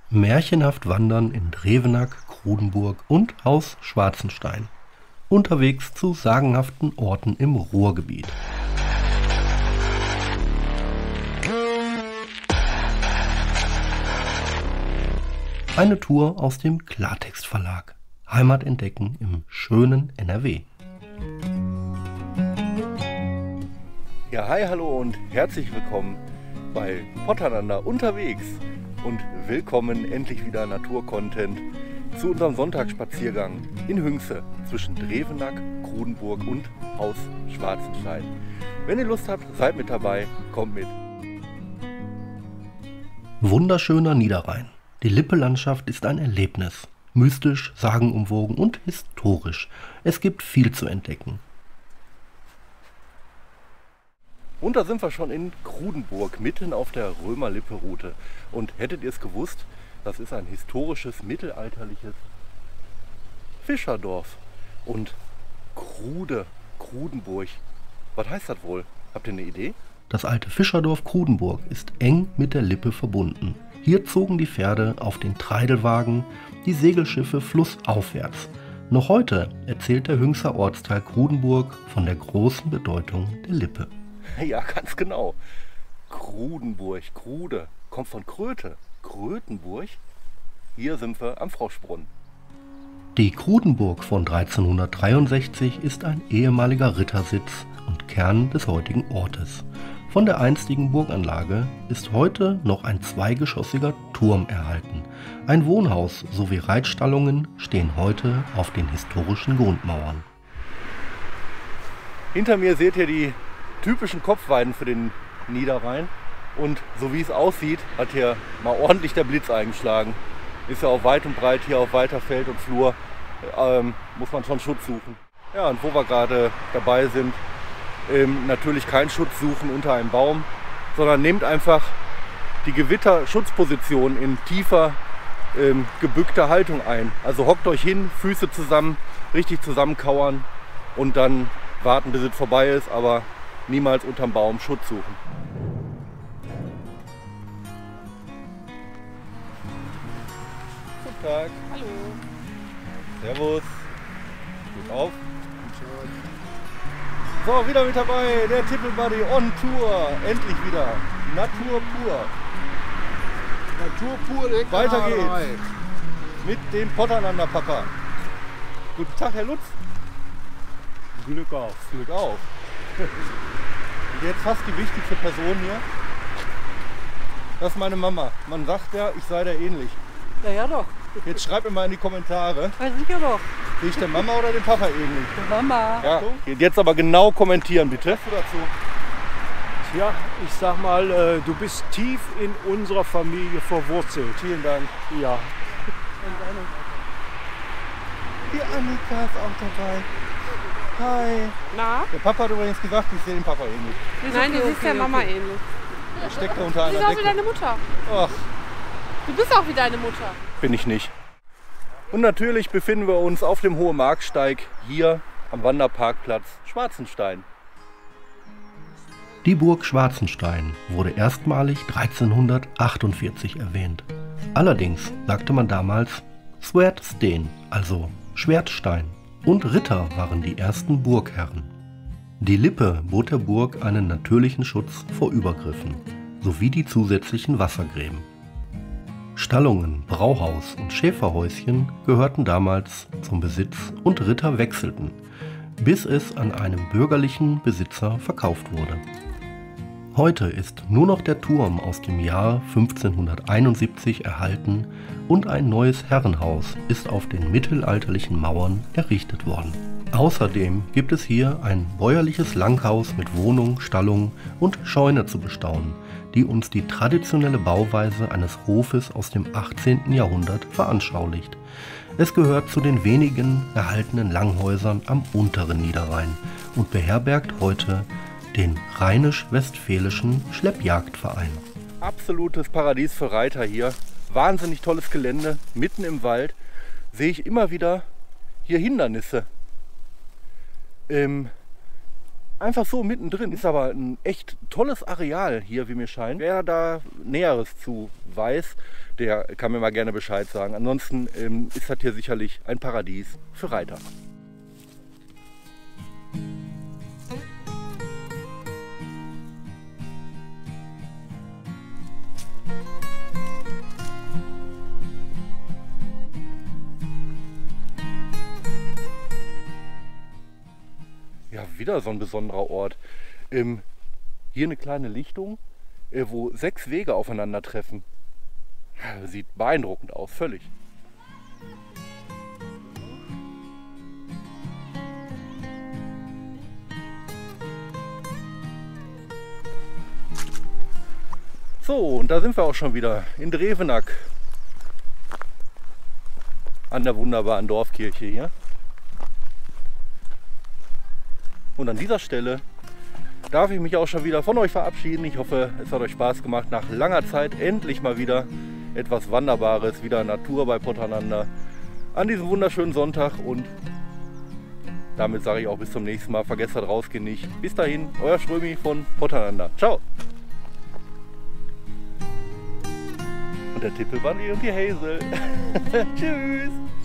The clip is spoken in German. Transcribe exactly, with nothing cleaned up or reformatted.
Märchenhaft wandern in Drevenack, Krudenburg und Haus Schwarzenstein. Unterwegs zu sagenhaften Orten im Ruhrgebiet. Eine Tour aus dem Klartext Verlag. Heimat entdecken im schönen N R W. Ja, hi, hallo und herzlich willkommen bei Potternander unterwegs. Und willkommen endlich wieder Naturcontent zu unserem Sonntagsspaziergang in Hünxe zwischen Drevenack, Krudenburg und Haus Schwarzenstein. Wenn ihr Lust habt, seid mit dabei, kommt mit. Wunderschöner Niederrhein. Die Lippe-Landschaft ist ein Erlebnis. Mystisch, sagenumwogen und historisch. Es gibt viel zu entdecken. Und da sind wir schon in Krudenburg, mitten auf der Römer-Lippe-Route. Und hättet ihr es gewusst, das ist ein historisches, mittelalterliches Fischerdorf. Und Krude, Krudenburg, was heißt das wohl? Habt ihr eine Idee? Das alte Fischerdorf Krudenburg ist eng mit der Lippe verbunden. Hier zogen die Pferde auf den Treidelwagen, die Segelschiffe flussaufwärts. Noch heute erzählt der Hünxer Ortsteil Krudenburg von der großen Bedeutung der Lippe. Ja, ganz genau. Krudenburg, Krude, kommt von Kröte. Krötenburg. Hier sind wir am Froschbrunnen. Die Krudenburg von dreizehnhundertdreiundsechzig ist ein ehemaliger Rittersitz und Kern des heutigen Ortes. Von der einstigen Burganlage ist heute noch ein zweigeschossiger Turm erhalten. Ein Wohnhaus sowie Reitstallungen stehen heute auf den historischen Grundmauern. Hinter mir seht ihr die typischen Kopfweiden für den Niederrhein. Und so wie es aussieht, hat hier mal ordentlich der Blitz eingeschlagen. Ist ja auch weit und breit hier auf weiter Feld und Flur. Ähm, muss man schon Schutz suchen. Ja, und wo wir gerade dabei sind, ähm, natürlich keinen Schutz suchen unter einem Baum, sondern nehmt einfach die Gewitterschutzposition in tiefer ähm, gebückter Haltung ein. Also hockt euch hin, Füße zusammen, richtig zusammenkauern und dann warten, bis es vorbei ist, aber niemals unterm Baum Schutz suchen. Guten Tag. Hallo. Servus. Gut auf. So, wieder mit dabei, der Tippelbuddy on Tour. Endlich wieder. Natur pur. Natur pur, der Weiter Kanal. geht's. Mit dem Potternander Papa. Guten Tag, Herr Lutz. Glück auf. Glück auf. Und jetzt fast die wichtigste Person hier. Das ist meine Mama. Man sagt ja, ich sei der ähnlich. Ja, ja doch. Jetzt schreibt mir mal in die Kommentare, Weiß ich ja doch. bin ich der Mama oder dem Papa ähnlich? Mama. Ja, jetzt aber genau kommentieren, bitte. Was sagst du dazu? Ja, ich sag mal, äh, du bist tief in unserer Familie verwurzelt. Vielen Dank. Ja. Die Annika ist auch dabei. Hi. Na? Der Papa hat übrigens gesagt, ich sehe den Papa ähnlich. Nein, du siehst der Mama ähnlich. Ich stecke da unter Du siehst einer aus wie Decke. deine Mutter. Ach, Du bist auch wie deine Mutter. bin ich nicht. Und natürlich befinden wir uns auf dem Hohe Marksteig hier am Wanderparkplatz Schwarzenstein. Die Burg Schwarzenstein wurde erstmalig dreizehnhundertachtundvierzig erwähnt. Allerdings sagte man damals Swertsten, also Schwertstein, und Ritter waren die ersten Burgherren. Die Lippe bot der Burg einen natürlichen Schutz vor Übergriffen, sowie die zusätzlichen Wassergräben. Stallungen, Brauhaus und Schäferhäuschen gehörten damals zum Besitz und Ritter wechselten, bis es an einem bürgerlichen Besitzer verkauft wurde. Heute ist nur noch der Turm aus dem Jahr fünfzehnhunderteinundsiebzig erhalten und ein neues Herrenhaus ist auf den mittelalterlichen Mauern errichtet worden. Außerdem gibt es hier ein bäuerliches Langhaus mit Wohnung, Stallung und Scheune zu bestaunen, die uns die traditionelle Bauweise eines Hofes aus dem achtzehnten Jahrhundert veranschaulicht. Es gehört zu den wenigen erhaltenen Langhäusern am unteren Niederrhein und beherbergt heute den Rheinisch-Westfälischen Schleppjagdverein. Absolutes Paradies für Reiter hier. Wahnsinnig tolles Gelände, mitten im Wald. Sehe ich immer wieder hier Hindernisse. Ähm, einfach so mittendrin. Ist aber ein echt tolles Areal hier, wie mir scheint. Wer da Näheres zu weiß, der kann mir mal gerne Bescheid sagen. Ansonsten ähm, ist das hier sicherlich ein Paradies für Reiter. Ja, wieder so ein besonderer Ort. Ähm, hier eine kleine Lichtung, äh, wo sechs Wege aufeinandertreffen. Ja, sieht beeindruckend aus, völlig. So, und da sind wir auch schon wieder in Drevenack. An der wunderbaren Dorfkirche hier. Und an dieser Stelle darf ich mich auch schon wieder von euch verabschieden. Ich hoffe, es hat euch Spaß gemacht. Nach langer Zeit endlich mal wieder etwas Wanderbares, wieder Natur bei Pottananda an diesem wunderschönen Sonntag. Und damit sage ich auch bis zum nächsten Mal. Vergesst das Rausgehen nicht. Bis dahin, euer Strömi von Pottananda. Ciao! Und der Tippelwanni und die Hazel. Tschüss!